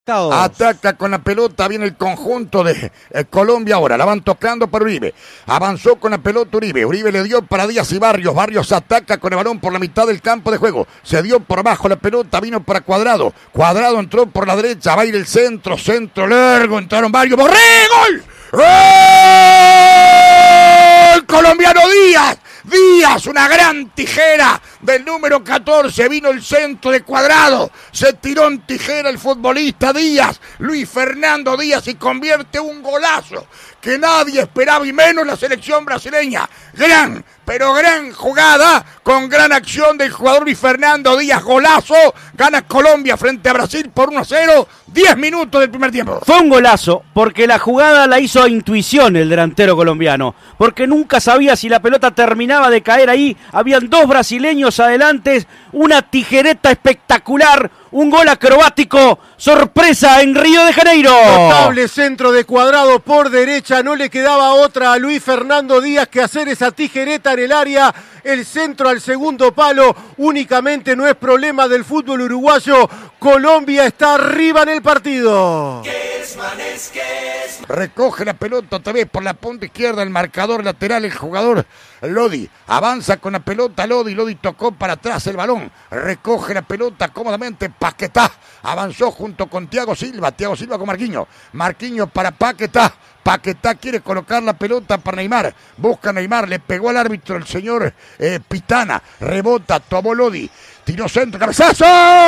afectados. Ataca con la pelota, viene el conjunto de Colombia ahora, la van tocando para Uribe. Avanzó con la pelota Uribe. Uribe le dio para Díaz y Barrios. Barrios ataca con el balón por la mitad del campo de juego. Se dio por abajo la pelota, vino para Cuadrado. Cuadrado entró por la derecha, va a ir el centro largo, entraron varios. ¡Borré! ¡Gol! ¡Gol! Colombiano Díaz, una gran tijera del número 14, vino el centro de Cuadrado, se tiró en tijera el futbolista Díaz, Luis Fernando Díaz, y convierte un golazo que nadie esperaba y menos la selección brasileña. Gran, pero gran jugada, con gran acción del jugador Luis Fernando Díaz, golazo, gana Colombia frente a Brasil por 1-0, 10 minutos del primer tiempo. Fue un golazo, porque la jugada la hizo a intuición el delantero colombiano, porque nunca sabía si la pelota terminaba de caer ahí, habían dos brasileños adelante, una tijereta espectacular, un gol acrobático, sorpresa en Río de Janeiro. Notable centro de Cuadrado por derecha, no le quedaba otra a Luis Fernando Díaz que hacer esa tijereta en el área, el centro al segundo palo, únicamente no es problema del fútbol uruguayo, Colombia está arriba en el partido. Recoge la pelota otra vez por la punta izquierda, el marcador lateral, el jugador Lodi, avanza con la pelota Lodi tocó para atrás el balón, recoge la pelota cómodamente Paquetá, avanzó junto con Thiago Silva con Marquinhos para Paquetá quiere colocar la pelota para Neymar, busca Neymar, le pegó al árbitro el señor Pitana, rebota, tomó Lodi, tiró centro, cabezazo,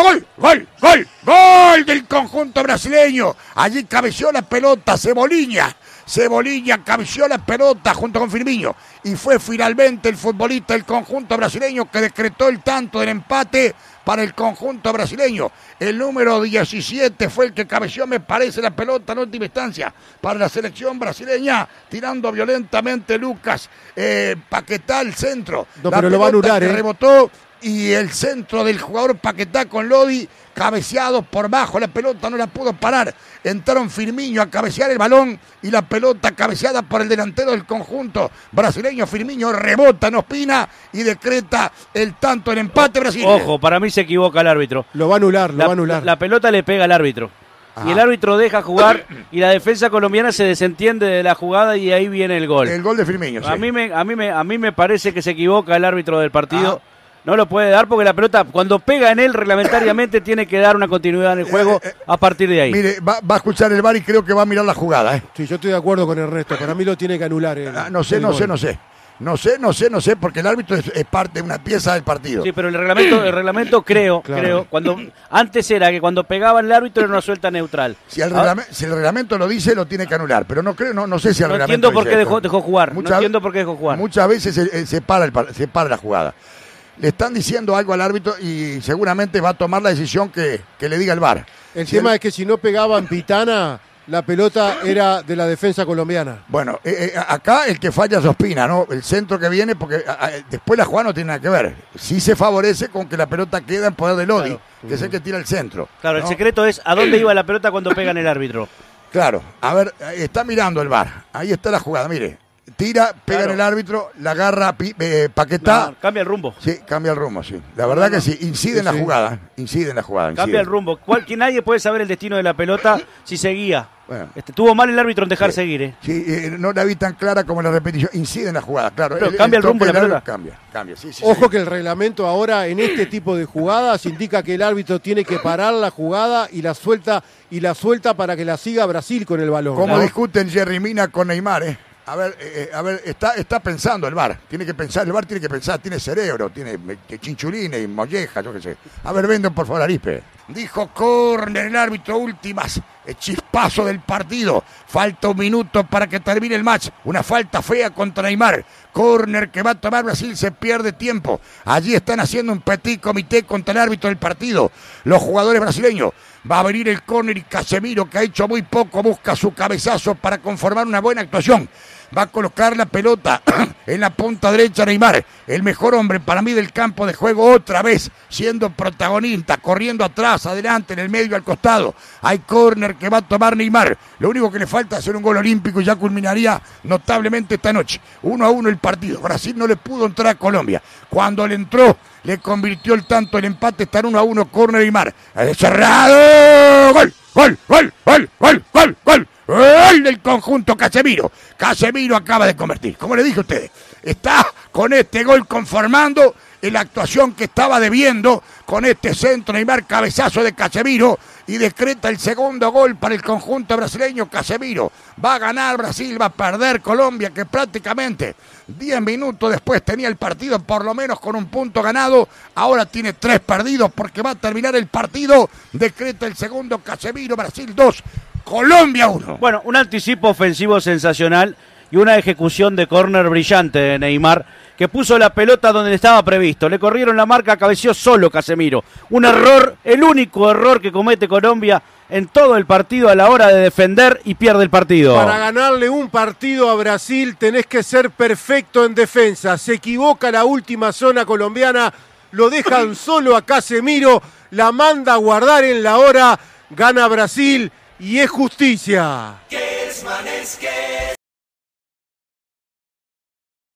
gol del conjunto brasileño, allí cabeció la pelota Cebolinha cabeció la pelota junto con Firmino y fue finalmente el futbolista del conjunto brasileño que decretó el tanto del empate para el conjunto brasileño. El número 17 fue el que cabeció, me parece, la pelota en última instancia para la selección brasileña, tirando violentamente Lucas Paquetá al centro. No, pero lo va a anular, rebotó y el centro del jugador Paquetá con Lodi, cabeceado por bajo, la pelota no la pudo parar, entraron Firmino a cabecear el balón y la pelota cabeceada por el delantero del conjunto brasileño, Firmino rebota en Ospina y decreta el tanto del empate Brasil. Ojo, para mí se equivoca el árbitro. Lo va a anular. La pelota le pega al árbitro. Ajá. Y el árbitro deja jugar y la defensa colombiana se desentiende de la jugada y ahí viene el gol. El gol de Firmino, sí. A mí me parece que se equivoca el árbitro del partido. No lo puede dar porque la pelota, cuando pega en él reglamentariamente, tiene que dar una continuidad en el juego a partir de ahí. Mire, va a escuchar el VAR y creo que va a mirar la jugada. Sí, yo estoy de acuerdo con el resto. Para mí lo tiene que anular. No sé, porque el árbitro es parte de una pieza del partido. Sí, pero el reglamento creo, cuando antes era que cuando pegaba el árbitro era una suelta neutral. Si el reglamento lo dice, lo tiene que anular, pero no creo, no sé si el reglamento entiendo por qué dejó jugar. No entiendo por qué dejó jugar. Muchas veces se para la jugada. Le están diciendo algo al árbitro y seguramente va a tomar la decisión que le diga el VAR. El tema es que si no pegaban Pitana, la pelota era de la defensa colombiana. Bueno, acá el que falla es Ospina, ¿no? El centro que viene, porque después la jugada no tiene nada que ver. Sí se favorece con que la pelota queda en poder de Lodi, claro, que es el que tira el centro. Claro, ¿no? El secreto es a dónde iba la pelota cuando pega en el árbitro. Claro, a ver, está mirando el VAR. Ahí está la jugada, mire. Tira, pega en el árbitro, la agarra Paquetá. No, cambia el rumbo. Sí, cambia el rumbo, sí. La verdad que sí, incide en la jugada. Cambia el rumbo. Nadie puede saber el destino de la pelota si seguía. Bueno. Tuvo mal el árbitro en dejar seguir. Sí, no la vi tan clara como la repetición. Incide en la jugada, claro. Pero cambia el rumbo de la pelota. Cambia, sí. Ojo que el reglamento ahora en este tipo de jugadas indica que el árbitro tiene que parar la jugada y la suelta para que la siga Brasil con el balón. Como discuten Jerry Mina con Neymar, A ver, está pensando el VAR. El VAR tiene que pensar, tiene cerebro, tiene chinchulines y mollejas, yo qué sé. A ver, venden por favor, Arispe. Dijo córner el árbitro, últimas, chispazo del partido. Falta un minuto para que termine el match. Una falta fea contra Neymar. Córner que va a tomar Brasil, se pierde tiempo. Allí están haciendo un petit comité contra el árbitro del partido. Los jugadores brasileños. Va a venir el córner y Casemiro, que ha hecho muy poco, busca su cabezazo para conformar una buena actuación. Va a colocar la pelota en la punta derecha Neymar. El mejor hombre para mí del campo de juego otra vez, siendo protagonista, corriendo atrás, adelante, en el medio, al costado. Hay córner que va a tomar Neymar. Lo único que le falta es hacer un gol olímpico y ya culminaría notablemente esta noche. 1-1 el partido. Brasil no le pudo entrar a Colombia. Cuando le entró, le convirtió el tanto, el empate está en 1-1, córner Neymar. Cerrado. Gol, gol, gol, gol, gol, gol, gol. Gol del conjunto Casemiro. Casemiro acaba de convertir. Como le dije a ustedes, está con este gol conformando en la actuación que estaba debiendo con este centro Neymar, cabezazo de Casemiro, y decreta el segundo gol para el conjunto brasileño. Casemiro va a ganar Brasil, va a perder Colombia, que prácticamente 10 minutos después tenía el partido por lo menos con un punto ganado, ahora tiene 3 perdidos porque va a terminar el partido. Decreta el segundo Casemiro, Brasil 2, Colombia 1. Bueno, un anticipo ofensivo sensacional y una ejecución de córner brillante de Neymar, que puso la pelota donde estaba previsto. Le corrieron la marca, cabeció solo Casemiro. Un error, el único error que comete Colombia en todo el partido a la hora de defender, y pierde el partido. Para ganarle un partido a Brasil tenés que ser perfecto en defensa. Se equivoca la última zona colombiana, lo dejan solo a Casemiro, la manda a guardar en la hora, gana Brasil y es justicia.